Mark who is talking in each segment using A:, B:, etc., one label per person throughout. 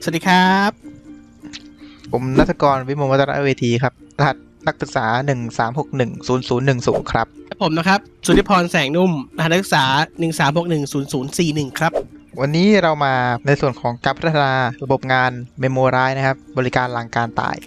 A: วัสดีครับ
B: ผมณัฐกร วิมลวัฒนเวทีครับรหัสนักศึกษา13610010ครับ
A: ผมนะครับสุธิพรแสงนุ่มรหัสนักศึกษา13610041ครับ
B: วันนี้เรามาในส่วนของการพัฒนาระบบงาน Memorize นะครับบริการหลังการตาย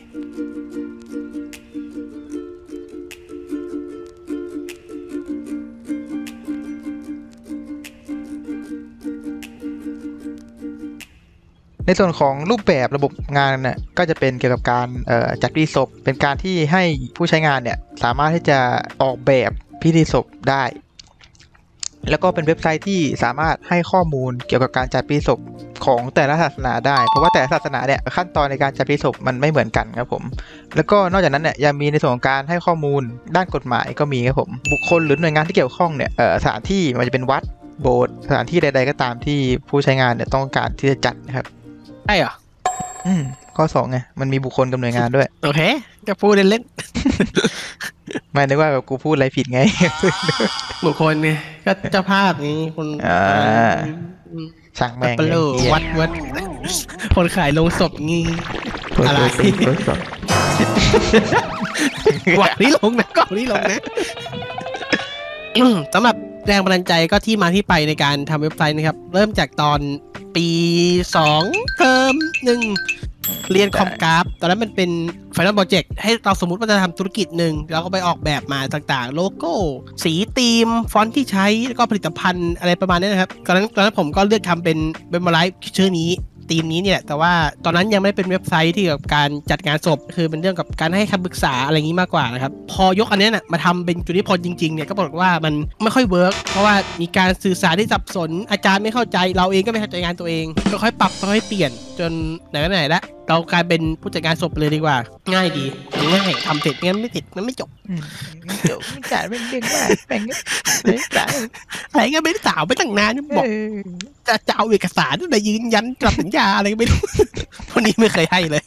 B: ในส่วนของรูปแบบระบบงานเนี่ยก็จะเป็นเกี่ยวกับการจัดพิธีศพเป็นการที่ให้ผู้ใช้งานเนี่ยสามารถที่จะออกแบบพิธีศพได้แล้วก็เป็นเว็บไซต์ที่สามารถให้ข้อมูลเกี่ยวกับการจัดพิธีศพของแต่ละศาสนาได้เพราะว่าแต่ละศาสนาเนี่ยขั้นตอนในการจัดพิธีศพมันไม่เหมือนกันครับผมแล้วก็นอกจากนั้นเนี่ยยังมีในส่วนของการให้ข้อมูลด้านกฎหมายก็มีครับผมบุคคลหรือหน่วยงานที่เกี่ยวข้องเนี่ยสถานที่มันจะเป็นวัดโบสถ์สถานที่ใดๆก็ตามที่ผู้ใช้งานเนี่ยต้องการที่จะจัดนะครับ
A: ใช่เหรอ
B: ข้อ2ไงมันมีบุคคลกับหน่วยงานด้วย
A: โอเคจะพูดเล่น
B: ๆไม่นึกว่าแบบกูพูดอะไรผิดไง
A: บุคคลไงก็เจ้าภาพนี้คน
B: ช่างแม่ง
A: วัดคนขายลงศพงี้อะไรกว่านี้ลงนะก่อนนี้ลงนะสำหรับแรงบันดาลใจก็ที่มาที่ไปในการทำเว็บไซต์นะครับเริ่มจากตอนปี2เทอม1เรียนคอมกราฟตอนนั้นมันเป็น Final Project ให้เราสมมุติว่าจะทำธุรกิจหนึ่งเราก็ไปออกแบบมาต่างๆโลโก้สีธีมฟอนต์ที่ใช้แล้วก็ผลิตภัณฑ์อะไรประมาณนี้นะครับตอนนั้นผมก็เลือกทำเป็นMemorizeชื่อนี้ธีมนี้เนี่ยแต่ว่าตอนนั้นยังไม่เป็นเว็บไซต์ที่เกี่ยวกับการจัดงานศพคือเป็นเรื่องกับการให้คำปรึกษาอะไรอย่างนี้มากกว่านะครับพอยกอันนี้น่ะมาทำเป็นจุลิพลจริงๆเนี่ยก็บอกว่ามันไม่ค่อยเวิร์กเพราะว่ามีการสื่อสารที่สับสนอาจารย์ไม่เข้าใจเราเองก็ไม่เข้าใจงานตัวเองก็ค่อยปรับค่อยเปลี่ยนจนไหนแล้วเรากลายเป็นผู้จัดการศพเลยดีกว่าง่ายดีง่ายทำเสร็จงั้นไม่ติดมันไม่จบ
B: ไม่จ่ายไม่เรื่องมากแบ่งไม่จ่าย
A: อะไรก็ไม่สาวไปตั้งนานบอกจะเอาเอกสารไปยืนยันรับสัญญาอะไรก็ไม่รู้พวกนี้ไม่เคยให้เลย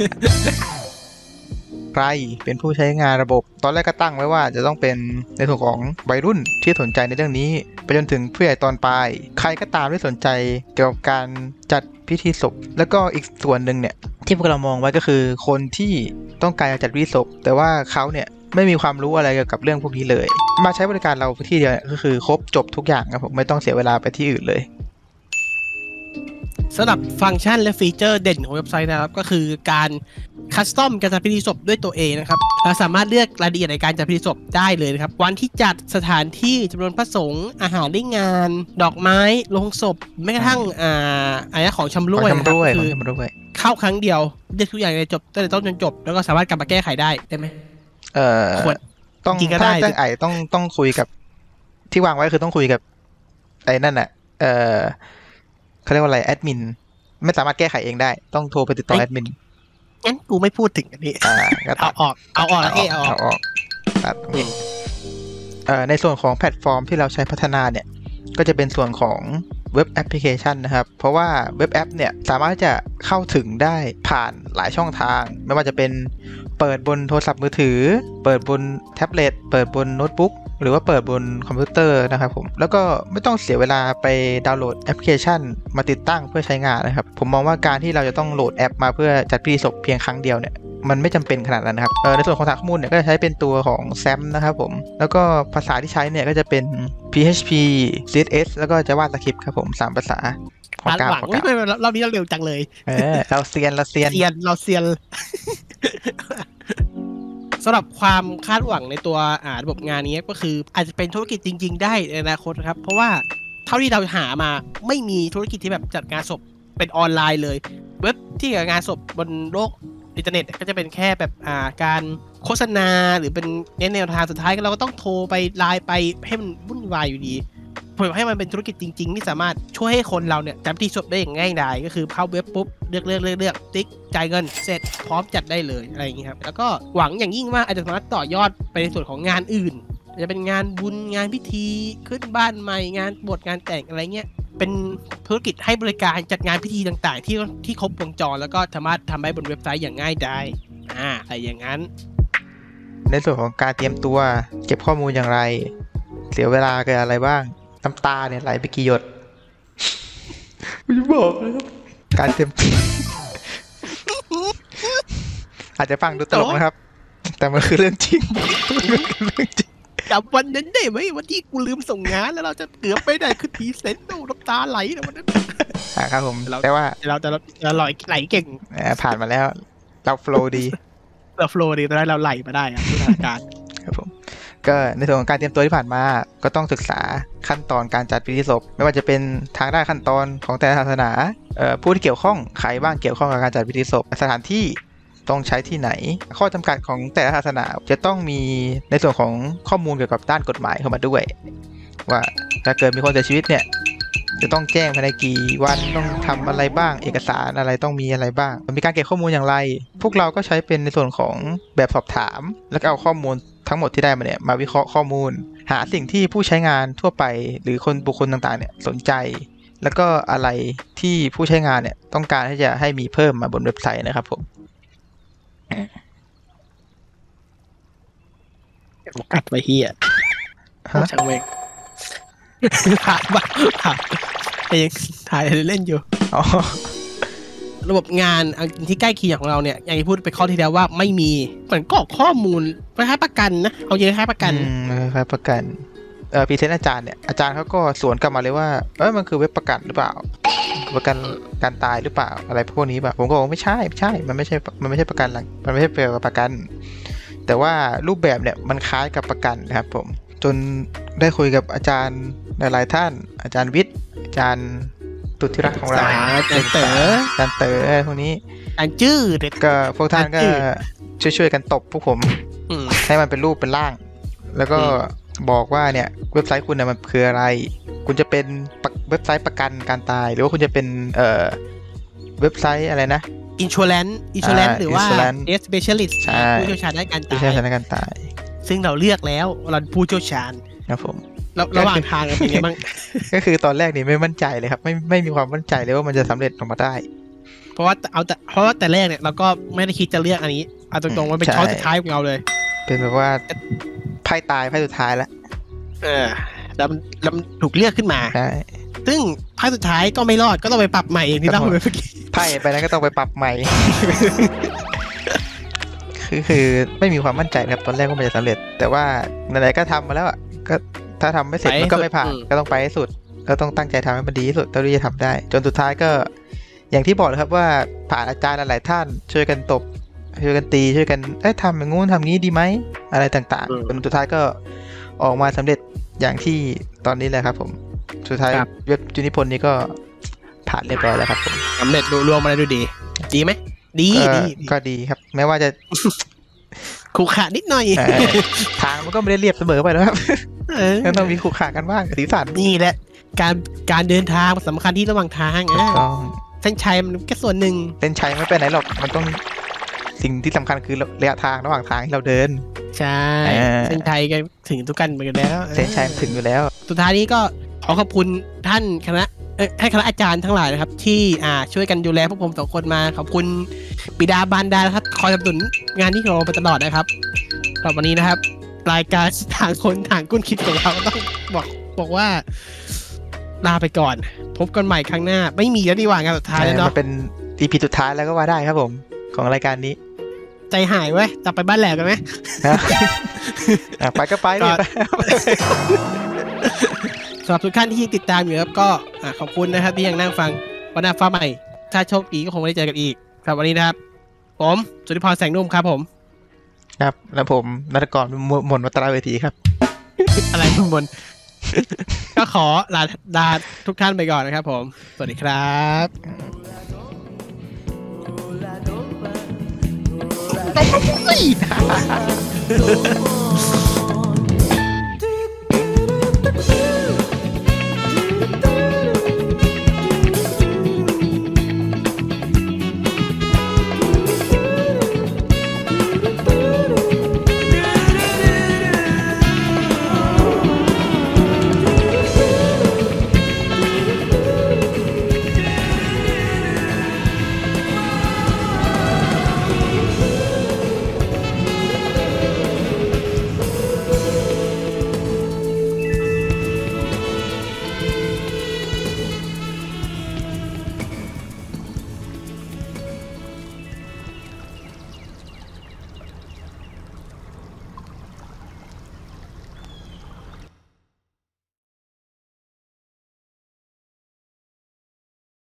B: ใครเป็นผู้ใช้งานระบบตอนแรกก็ตั้งไว้ว่าจะต้องเป็นในส่วนของวัยรุ่นที่สนใจในเรื่องนี้ไปจนถึงผู้ใหญ่ตอนปลายใครก็ตามที่สนใจเกี่ยวกับการจัดพิธีศพแล้วก็อีกส่วนหนึ่งเนี่ยที่พวกเรามองไว้ก็คือคนที่ต้องการจัดพิธีศพแต่ว่าเขาเนี่ยไม่มีความรู้อะไรเกี่ยวกับเรื่องพวกนี้เลยมาใช้บริการเราที่เดียวก็คือครบจบทุกอย่างครับผมไม่ต้องเสียเวลาไปที่อื่นเลย
A: สำหรับฟังก์ชันและฟีเจอร์เด่นของเว็บไซต์นะครับก็คือการคัสตอมการจัดพิธีศพด้วยตัวเองนะครับเราสามารถเลือกรายละเอียดในการจัดพิธีศพได้เลยนะครับวันที่จัดสถานที่จำนวนพระสงฆ์อาหารได้งานดอกไม้โลงศพแม้กระทั่งอะไรของชำร่วยคือเข้าครั้งเดียวเลือกทุกอย่างเลยจบตั้งแต่ต้นจนจบแล้วก็สามารถกลับมาแก้ไขได้ไหม
B: ควรต้องจริงก็ได้ต้องคุยกับที่วางไว้คือต้องคุยกับไอ้นั่นน่ะเขาเรียกว่าอะไรแอดมินไม่สามารถแก้ไขเองได้ต้องโทรไปติดต่อแอดมิน
A: งั้นกูไม่พูดถึงอันนี้เอาออก
B: ในส่วนของแพลตฟอร์มที่เราใช้พัฒนาเนี่ยก็จะเป็นส่วนของเว็บแอปพลิเคชันนะครับเพราะว่าเว็บแอปเนี่ยสามารถจะเข้าถึงได้ผ่านหลายช่องทางไม่ว่าจะเป็นเปิดบนโทรศัพท์มือถือเปิดบนแท็บเล็ตเปิดบนโน้ตบุ๊กหรือว่าเปิดบนคอมพิวเตอร์นะครับผมแล้วก็ไม่ต้องเสียเวลาไปดาวน์โหลดแอปพลิเคชันมาติดตั้งเพื่อใช้งานนะครับผมมองว่าการที่เราจะต้องโหลดแอปมาเพื่อจัดพิธีศพเพียงครั้งเดียวเนี่ยมันไม่จำเป็นขนาดนั้นนะครับในส่วนของฐานข้อมูลเนี่ยก็จะใช้เป็นตัวของ SAM นะครับผมแล้วก็ภาษาที่ใช้เนี่ยก็จะเป็น PHP CSS แล้วก็ JavaScript ครับผม3ภาษา
A: ของการเรานี้เราเร็วจังเลย
B: เราเซียน
A: สำหรับความคาดหวังในตัวระบบงานนี้ก็คืออาจจะเป็นธุรกิจจริงๆได้ในอนาคตนะครับเพราะว่าเท่าที่เราหามาไม่มีธุรกิจที่แบบจัดงานศพเป็นออนไลน์เลยเว็บที่จัดงานศพบนโลกอินเทอร์เน็ตก็จะเป็นแค่แบบการโฆษณาหรือเป็นแนวทางสุดท้ายเราก็ต้องโทรไปไลน์ไปให้มันวุ่นวายอยู่ดีผมให้มันเป็นธุรกิจจริงๆที่สามารถช่วยให้คนเราเนี่ยจัดพิธีศพได้อย่างง่ายดายก็คือเข้าเว็บปุ๊บเลือกติ๊กจ่ายเงินเสร็จพร้อมจัดได้เลยอะไรอย่างนี้ครับแล้วก็หวังอย่างยิ่งว่าอาจจะสามารถต่อยอดไปในส่วนของงานอื่นจะเป็นงานบุญงานพิธีขึ้นบ้านใหม่งานบวชงานแต่งอะไรเงี้ยเป็นธุรกิจให้บริการจัดงานพิธีต่างๆที่ครบวงจรแล้วก็สามารถทำได้บนเว็บไซต์อย่างง่ายดายอะไรอย่างนั้น
B: ในส่วนของการเตรียมตัวเก็บข้อมูลอย่างไรเสียเวลากับอะไรบ้างน้ำตาเนี่ยไหลไปกี่หยดไม่บอกเลยครับการเตรียมอาจจะฟังดูตลกนะครับ แต่มันคือเรื่องจริง
A: จำวันนั้นได้ไหมวันที่กูลืมส่งงานแล้วเราจะเกือบไม่ได้ขึ้นพรีเซนต์น้ำตาไหลนะวันนั้น
B: ครับผมแต่ว่า
A: เราไหลเก่ง
B: ผ่านมาแล้วเราโฟลว์ดี
A: เราโฟลว์ดีตอนนั้นเราไหลมาได้ครับสถานการณ์
B: ครับผมก็ในส่วนของการเตรียมตัวที่ผ่านมาก็ต้องศึกษาขั้นตอนการจัดพิธีศพไม่ว่าจะเป็นทางด้านขั้นตอนของแต่ละศาสนาผู้ที่เกี่ยวข้องใครบ้างเกี่ยวข้องกับการจัดพิธีศพสถานที่ต้องใช้ที่ไหนข้อจำกัดของแต่ละศาสนาจะต้องมีในส่วนของข้อมูลเกี่ยวกับด้านกฎหมายเข้ามาด้วยว่าถ้าเกิดมีคนเสียชีวิตเนี่ยจะต้องแจ้งภายในกี่วันต้องทำอะไรบ้างเอกสารอะไรต้องมีอะไรบ้างมีการเก็บข้อมูลอย่างไรพวกเราก็ใช้เป็นในส่วนของแบบสอบถามแล้วก็เอาข้อมูลทั้งหมดที่ได้มาเนี่ยมาวิเคราะห์ข้อมูลหาสิ่งที่ผู้ใช้งานทั่วไปหรือคนบุคคลต่างๆเนี่ยสนใจแล้วก็อะไรที่ผู้ใช้งานเนี่ยต้องการที่จะให้มีเพิ่มมาบนเว็บไซต์นะครับผม
A: กัดไปเฮียช่างเวงผ่านยังถ่ายเล่นอยู่ระบบงานที่ใกล้เคียงของเราเนี่ยอย่างที่พูดไปข้อที่แล้วว่าไม่มีเหมือนกรอกข้อมูลคล้ายประกันนะเอาเยอะคล้ายประกัน
B: คล้ายประกันพรีเซนต์อาจารย์เนี่ยอาจารย์เขาก็สวนกลับมาเลยว่ามันคือเว็บประกันหรือเปล่าประกันการตายหรือเปล่าอะไรพวกนี้แบบผมก็บอกไม่ใช่มันไม่ใช่ประกันหลักมันไม่ใช่เกี่ยวกับประกันแต่ว่ารูปแบบเนี่ยมันคล้ายกับประกันนะครับผมจนได้คุยกับอาจารย์หลายๆท่านอาจารย์วิทย์อาจารย์ตุที่รักของเรา
A: อาจารย์เต๋
B: อพวกนี้
A: อาจารย์จื้อ
B: ก็พวกท่านก็ช่วยกันตบพวกผมให้มันเป็นรูปเป็นร่างแล้วก็บอกว่าเนี่ยเว็บไซต์คุณเนี่ยมันคืออะไรคุณจะเป็นเว็บไซต์ประกันการตายหรือว่าคุณจะเป็นเว็บไซต์อะไรนะ
A: insurance หรือว่า specialist ผู้เชี่ยวชาญด้านการตายซึ่งเราเลือกแล้วเราผู้เชี่ยวชาญ
B: ครับผม
A: ระหว่างทางเป็นไงบ้าง
B: ก็คือตอนแรกนี่ไม่มั่นใจเลยครับไม่มีความมั่นใจเลยว่ามันจะสำเร็จออกมาได้
A: เพราะว่าแต่แรกเนี่ยเราก็ไม่ได้คิดจะเลือกอันนี้เอาตรงๆมันเป็นช้อยสุดท้ายของเราเลย
B: เป็นแบบว่าไพ่ตายไพ่สุดท้ายแล้ว
A: แล้วถูกเลือกขึ้นมา
B: ใช่
A: ซึ่งไพ่สุดท้ายก็ไม่รอดก็ต้องไปปรับใหม่เองที่เล่าไปเมื่อกี้
B: ไพ่ไปแล้วก็ต้องไปปรับใหม่คือไม่มีความมั่นใจครับตอนแรกว่ามันจะสำเร็จแต่ว่าไหนๆก็ทำมาแล้วก็ถ้าทำไม่เสร็จมันก็ไม่ผ่านก็ต้องไปให้สุดก็ต้องตั้งใจทำให้มันดีที่สุดเท่าที่จะทำได้จนสุดท้ายก็อย่างที่บอกเลยครับว่าผ่านอาจารย์หลายท่านช่วยกันตบช่วยกันตีช่วยกันทำอย่างงู้นทำงี้ดีไหมอะไรต่างๆจนสุดท้ายก็ออกมาสำเร็จอย่างที่ตอนนี้แหละครับผมสุดท้ายเว็บจุนิพนธ์นี้ก็ผ่านเรียบร้อยแล้วครับผม
A: สำเร็จรวมมาได้ดีไหมดี
B: ก็ดีครับแม้ว่าจะ
A: ขรุขระนิดหน่อย
B: ทางมันก็ไม่ได้เรียบเสมอไปนะครับก็ต้องมีขรุขระกันบ้างสีสัน
A: นี่แหละการเดินทางสำคัญที่ระหว่างทางเส้นชัยมันแค่ส่วนหนึ่ง
B: เส้นชัยไม่ไปไหนหรอกมันต้องสิ่งที่สำคัญคือระยะทางระหว่างทางที่เราเดิน
A: ใช่เส้นชัยก็ถึงทุกกันเหมือนกันแล้ว
B: เส้นชัยถึงอยู่แล้ว
A: สุดท้ายนี้ก็ขอขอบคุณท่านคณะอาจารย์ทั้งหลายนะครับที่ช่วยกันดูแลพวกผม2คนมาขอบคุณบิดาบารดาครับคอยสนับสนุนงานที่เราไปตลอดนะครับต่อวันนี้นะครับรายการทางคนทางกุ้นคิดของเราต้องบอกว่าลาไปก่อนพบกันใหม่ครั้งหน้าไม่มีแล้วดีกว่างานสุดท้ายแล้วเนาะ
B: เป็น EP สุดท้ายแล้วก็ว่าได้ครับผมของรายการนี้
A: ใจหายเว้ยจะไปบ้านแหลกกันไหม
B: ไปก็ไป
A: สำหรับทุกท่านที่ติดตามอยู่ครับก็ขอบคุณนะครับที่ยังนั่งฟังวันหน้าฟ้าใหม่ถ้าโชคดีก็คงได้เจอกันอีกครับวันนี้นะครับผมสุธิพรแสงนุ่มครับผม
B: ครับแล้วผมนัทกรมนวัตรเวทีครับ
A: อะไรมนก็ขอลาทุกท่านไปก่อนนะครับผมสวัสดีครับ